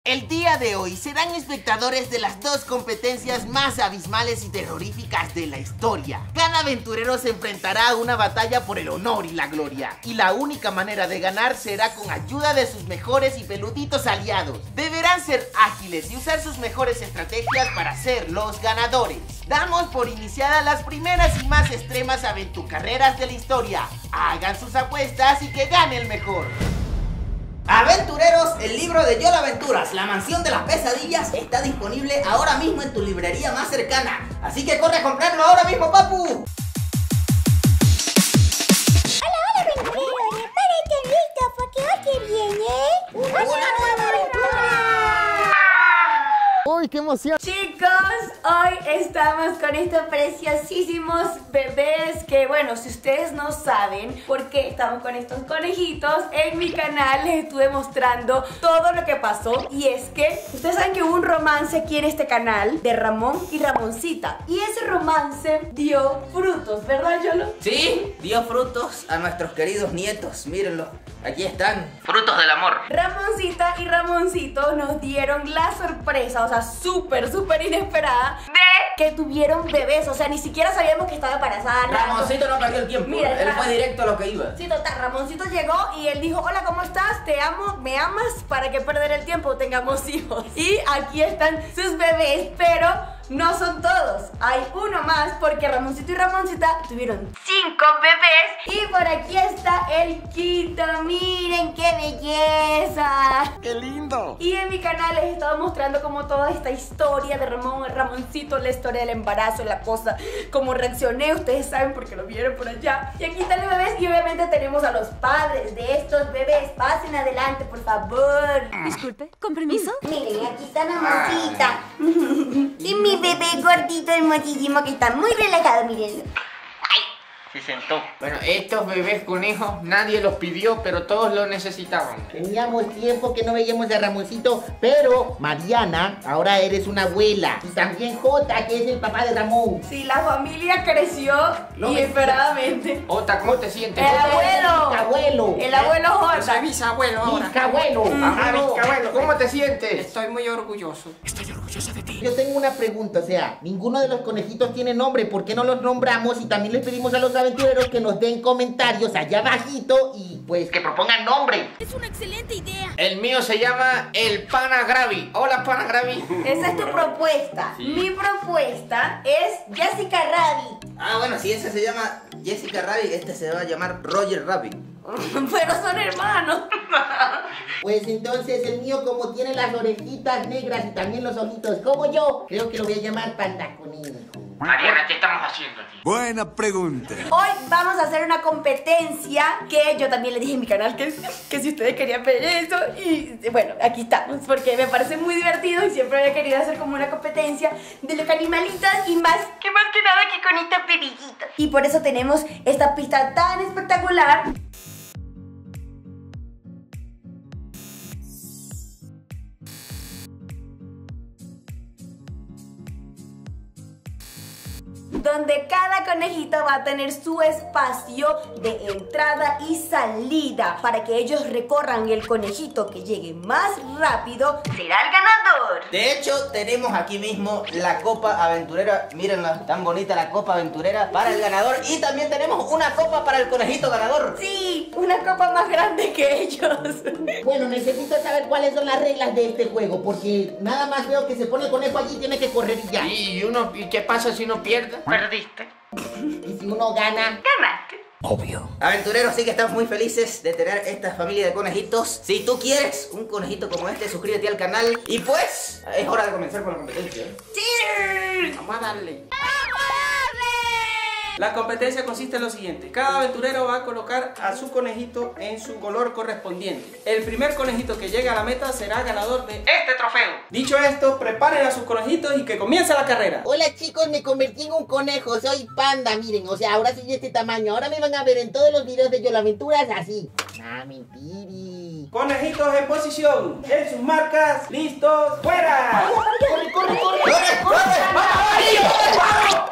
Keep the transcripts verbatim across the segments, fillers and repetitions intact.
El día de hoy serán espectadores de las dos competencias más abismales y terroríficas de la historia. Cada aventurero se enfrentará a una batalla por el honor y la gloria, y la única manera de ganar será con ayuda de sus mejores y peluditos aliados. Deberán ser ágiles y usar sus mejores estrategias para ser los ganadores. Damos por iniciadas las primeras y más extremas aventurcarreras de la historia. Hagan sus apuestas y que gane el mejor. Aventureros, el libro de Yola Aventuras, la mansión de las pesadillas, está disponible ahora mismo en tu librería más cercana. Así que corre a comprarlo ahora mismo, papu. Hola, hola, aventureros. Prepárate listo porque hoy te viene una nueva aventura. ¡Uy, qué emoción! Chicos, hoy estamos con estos preciosísimos bebés que, bueno, si ustedes no saben por qué estamos con estos conejitos, en mi canal les estuve mostrando todo lo que pasó. Y es que ustedes saben que hubo un romance aquí en este canal de Ramón y Ramoncita, y ese romance dio frutos, ¿verdad, Yolo? Sí, dio frutos a nuestros queridos nietos. Mírenlo, aquí están, frutos del amor. Ramoncita y Ramoncito nos dieron la sorpresa, o sea, súper, súper inesperada, de que tuvieron bebés. O sea, ni siquiera sabíamos que estaba embarazada. Ramoncito no perdió el tiempo. Mira, él fue directo a lo que iba. Sí, total, Ramoncito llegó y él dijo: hola, ¿cómo estás? Te amo, ¿me amas? ¿Para qué perder el tiempo? Tengamos hijos. Y aquí están sus bebés, pero no son todos. Hay uno más porque Ramoncito y Ramoncita tuvieron cinco bebés. Y por aquí está el quinto. Miren qué belleza. ¡Qué lindo! Y en mi canal les he estado mostrando como toda esta historia de Ramón y Ramoncito, la historia del embarazo, la cosa, cómo reaccioné. Ustedes saben porque lo vieron por allá. Y aquí están los bebés y obviamente tenemos a los padres de estos bebés. Pasen adelante, por favor. Disculpe, ¿con permiso? Miren, aquí está Ramoncita. Y mi bebé gordito, hermosísimo, que está muy relajado, mírenlo. Se sentó. Bueno, estos bebés conejos nadie los pidió, pero todos lo necesitaban. Teníamos tiempo que no veíamos a Ramoncito, pero Mariana, ahora eres una abuela. Y también Jota, que es el papá de Ramón. Sí, la familia creció No, inesperadamente. Ota, ¿cómo te sientes? El abuelo. Bisabuelo. El abuelo Soy Jota. bisabuelo ahora. Bisabuelo. Ajá, bisabuelo. ¿Cómo te sientes? Estoy muy orgulloso. Yo tengo una pregunta, o sea, ninguno de los conejitos tiene nombre. ¿Por qué no los nombramos? Y también les pedimos a los aventureros que nos den comentarios allá abajito y pues que propongan nombre. Es una excelente idea. El mío se llama el Panagravi. Hola, Panagravi. Esa es tu propuesta. Mi propuesta es Jessica Rabbit. Ah, bueno, si ese se llama Jessica Rabbit, este se va a llamar Roger Rabbit. Pero son hermanos. Pues entonces el mío, como tiene las orejitas negras y también los ojitos como yo, creo que lo voy a llamar Panda Conejo. Mariana, ¿qué estamos haciendo aquí? Buena pregunta. Hoy vamos a hacer una competencia que yo también le dije en mi canal que, que si ustedes querían ver eso. Y bueno, aquí estamos, porque me parece muy divertido y siempre había querido hacer como una competencia de los animalitos y más que más que nada que con estos bebillitos. Y por eso tenemos esta pista tan espectacular. Donde cada conejito va a tener su espacio de entrada y salida para que ellos recorran, y el conejito que llegue más rápido será el ganador. De hecho, tenemos aquí mismo la copa aventurera. Mírenla, tan bonita la copa aventurera para el ganador. Y también tenemos una copa para el conejito ganador. Sí, una copa más grande que ellos. Bueno, necesito saber cuáles son las reglas de este juego, porque nada más veo que se pone el conejo allí y tiene que correr y ya. ¿Y, uno, ¿Y qué pasa si uno pierde? Perdiste. Y si uno gana... Ganaste. Obvio. Aventureros, sí que estamos muy felices de tener esta familia de conejitos. Si tú quieres un conejito como este, suscríbete al canal. Y pues, es hora de comenzar con la competencia. ¡Sí! Vamos a darle. La competencia consiste en lo siguiente: cada aventurero va a colocar a su conejito en su color correspondiente. El primer conejito que llegue a la meta será ganador de este trofeo. Dicho esto, preparen a sus conejitos y que comience la carrera. Hola chicos, me convertí en un conejo, soy Panda, miren, o sea, ahora soy de este tamaño. Ahora me van a ver en todos los videos de Yola Aventuras así. Ah, mentiri. Conejitos en posición, en sus marcas, listos, fuera. ¡Corre, corre, corre! ¡Corre, corre! ¡Vamos!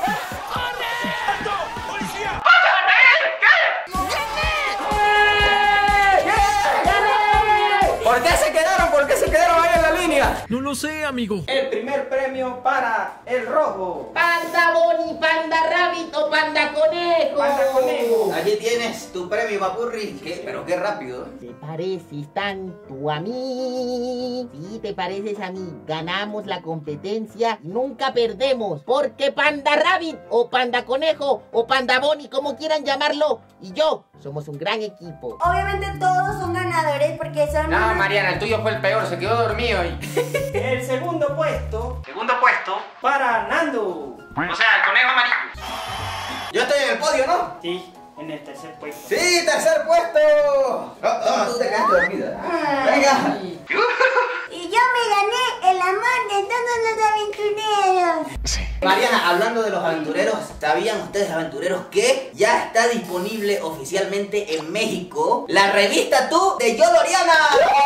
¿Por qué se quedaron? ¿Por qué se quedaron ahí en la línea? ganar? No lo sé, amigo. El primer premio para el rojo. Panda Bonnie, Panda Rabbit o Panda Conejo. Panda Conejo. Allí tienes tu premio, Papurri. ¿Qué? Pero qué rápido. ¿Te pareces tanto a mí? Sí, te pareces a mí. Ganamos la competencia y nunca perdemos. Porque Panda Rabbit o Panda Conejo o Panda Bonnie, como quieran llamarlo, y yo somos un gran equipo. Obviamente todos son ganadores porque son... No, unos- Mariana, el tuyo fue el peor, se quedó dormido y... El segundo puesto. Segundo puesto. Para Nando. O sea, el conejo amarillo. Yo estoy en el podio, ¿no? Sí, en el tercer puesto. ¡Sí, tercer puesto! No, no, tú te quedaste dormida. Venga. Y yo me gané el amor de todos los aventureros. Mariana, hablando de los aventureros, ¿sabían ustedes, aventureros, que ya está disponible oficialmente en México la revista Tú de Yoloriana?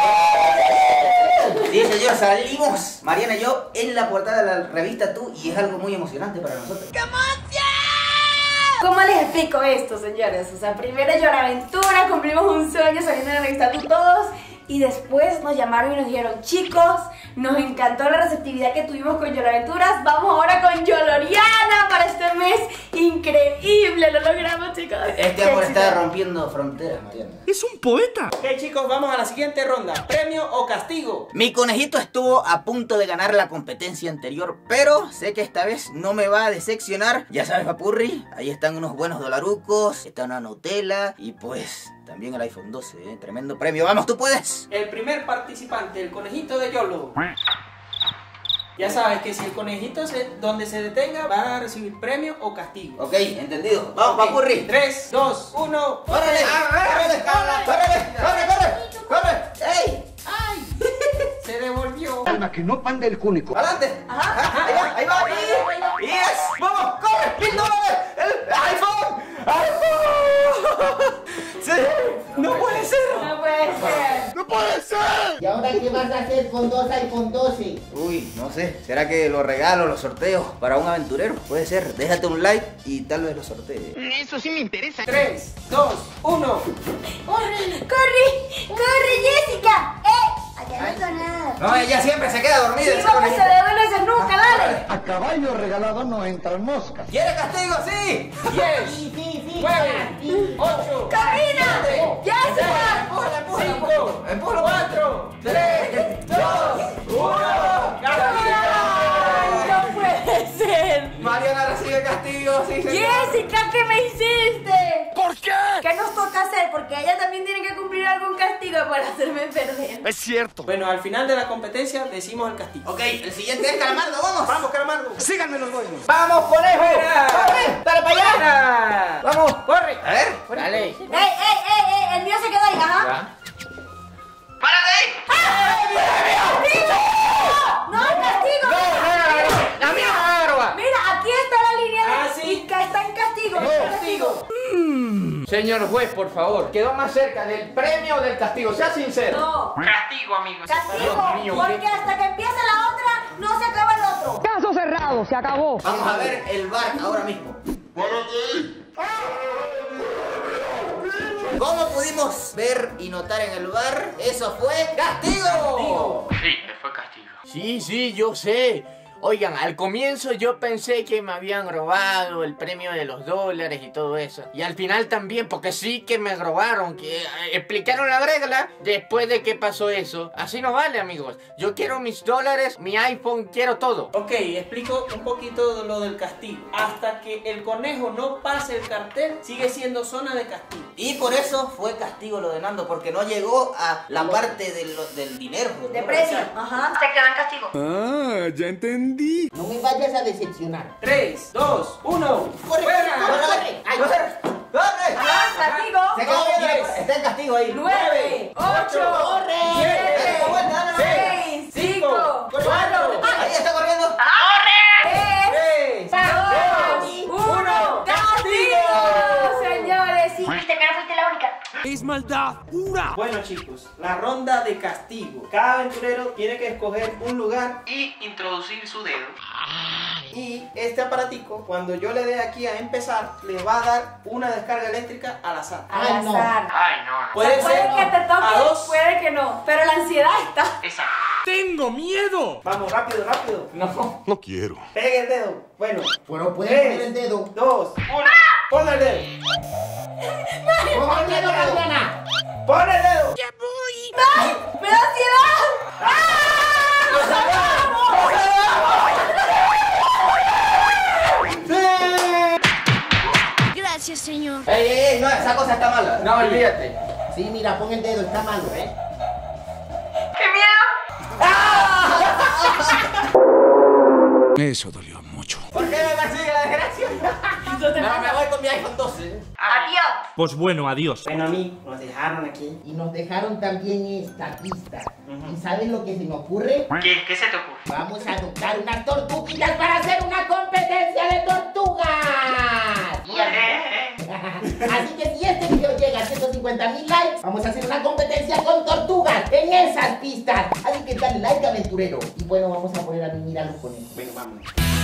Sí, señor, salimos, Mariana y yo, en la portada de la revista Tú y es algo muy emocionante para nosotros. ¿Cómo les explico esto, señores? O sea, primero Lloraventura, cumplimos un sueño saliendo de la revista Tú todos. Y después nos llamaron y nos dijeron, chicos, nos encantó la receptividad que tuvimos con Lloraventuras. Vamos ahora con Yoloriana para este mes. Increíble, lo logramos, chicos. Este Qué amor está éxito. rompiendo fronteras, Mariana. Es un poeta. Ok, chicos, vamos a la siguiente ronda. ¿Premio o castigo? Mi conejito estuvo a punto de ganar la competencia anterior, pero sé que esta vez no me va a decepcionar. Ya sabes, Papurri, ahí están unos buenos dolarucos, está una Nutella y pues también el iPhone doce, ¿eh? Tremendo premio. ¡Vamos, tú puedes! El primer participante, el conejito de Yolo. Ya sabes que si el conejito se, donde se detenga va a recibir premio o castigo. Ok, entendido. ¡Vamos, Ok, Papurri! tres, dos, uno. ¡Córrele! ¡Córrele! ¡Córrele! ¡Corre, corre! ¡Corre! ¡Ey! Se devolvió. Alma que no panda el cúnico. ¡Adelante! Ajá, ahí va, ahí va. ¡Y yes! ¡Vamos! ¡Corre! ¡Mil dólares! ¡El iPhone! ¡iPhone! ¡Sí! ¡No puede ser! No puede ser. ¡No puede ser! ¿Y ahora qué vas a hacer con dos iPhone doce? Uy, no sé. ¿Será que los regalo, los sorteo para un aventurero? Puede ser. Déjate un like y tal vez lo sortee. Eso sí me interesa. tres, dos, uno. ¡Corre! ¡Corre! ¡Corre, Jessica! ¡Eh! Allá no hizo nada. No, ella siempre se queda dormida. Sí, ese porque se conejito. devuelve ese nunca, dale. A caballo regalado no entran moscas. ¿Quiere castigo? ¡Sí! diez, Sí, sí, sí. nueve, ocho, ¡Camina! siete, ¡Jessica! ¡Empújala, empújala! cinco, ¡Empújala! cuatro, tres, dos, uno. ¡Ay, no puede ser! Mariana recibe castigo, sí, señor. Jessica, ¿qué me hiciste? ¿Por qué? ¿Qué nos toca hacer? Porque ella también tiene que cumplir algún castigo para hacerme perder. Es cierto. Bueno, al final de la competencia decimos el castigo. Ok, el siguiente es Calamardo, vamos. Vamos, Calamardo. Síganme los boinos. ¡Vamos, conejo! ¡Corre! ¡Dale para allá! ¡Fuera! ¡Vamos! ¡Corre! A ver. Dale. ¡Ey, ey, ey, ey! El mío se quedó ahí, ajá. ¡Párate ahí! ¡No, el castigo! ¡La mía barba! Mira, aquí está la línea de... Ah, sí. y que está en castigo. Castigo. Señor juez, por favor, ¿quedó más cerca del premio o del castigo? Sea sincero. No, Castigo, amigos. castigo. Dios mío, Porque ¿qué? hasta que empiece la otra, no se acaba el otro. Caso cerrado, se acabó. Vamos a ver el bar ahora mismo. Como pudimos ver y notar en el bar, eso fue castigo. Sí, fue castigo. Sí, sí, yo sé. Oigan, al comienzo yo pensé que me habían robado el premio de los dólares y todo eso. Y al final también, porque sí que me robaron, que eh, explicaron la regla después de que pasó eso. Así no vale, amigos. Yo quiero mis dólares, mi iPhone, quiero todo. Ok, explico un poquito de lo del castigo. Hasta que el conejo no pase el cartel, sigue siendo zona de castigo. Y por eso fue castigo lo de Nando, porque no llegó a la parte de lo- del dinero. De premio. Ajá. Se quedó en castigo. Ah, ya entendí. No me vayas a decepcionar. tres, dos, uno. ¡Corre! ¡Fuera! ¡Corre! ¡Ay, corre! ¡Corre! Ajá, castigo. Se quedó viendo, diez, está en castigo ahí. Nueve, ocho, Dale, siete, vuelta, dale, dale. seis, cinco, cuatro, Ahí está corriendo. tres, tres, dos, uno. ¡Castigo! Señores, sí. Viste que no fuiste la única. Es maldad pura. Bueno, chicos, la ronda de castigo. Cada aventurero tiene que escoger un lugar y introducir su dedo. Y este aparatico, cuando yo le dé aquí a empezar, le va a dar una descarga eléctrica al azar. Al Ay, no. azar. Ay, no, no. Puede Puede ser que te a toque, dos. puede que no, pero la ansiedad está. Exacto. ¡Tengo miedo! Vamos, rápido, rápido. No. No quiero. Pegue el dedo. Bueno. Pero puede Tres, poner el dedo. Dos, uno. Pon el dedo. Pon el dedo, Mariana. Pon el dedo. ¡Ay! ¡Me da ansiedad! Gracias, señor. ¡Ey, ey, ey! No, esa cosa está mala. No, olvídate. Sí, mira, pon el dedo, está malo, ¿eh? Eso dolió mucho. ¿Por qué me persigue la desgracia? Eso te No, pasa. me voy con mi iPhone doce. Adiós. Pues bueno, adiós. Bueno, a mí nos dejaron aquí. Y nos dejaron también esta pista. ¿Y saben lo que se me ocurre? ¿Qué? ¿Qué se te ocurre? Vamos a adoptar unas tortuguitas para hacer una competencia de tortugas. Así que si este video llega a ciento cincuenta mil likes, vamos a hacer una competencia con tortugas en esas pistas. Así que dale like, aventurero. Y bueno, vamos a poner a mimir a los conejos. Venga, vamos.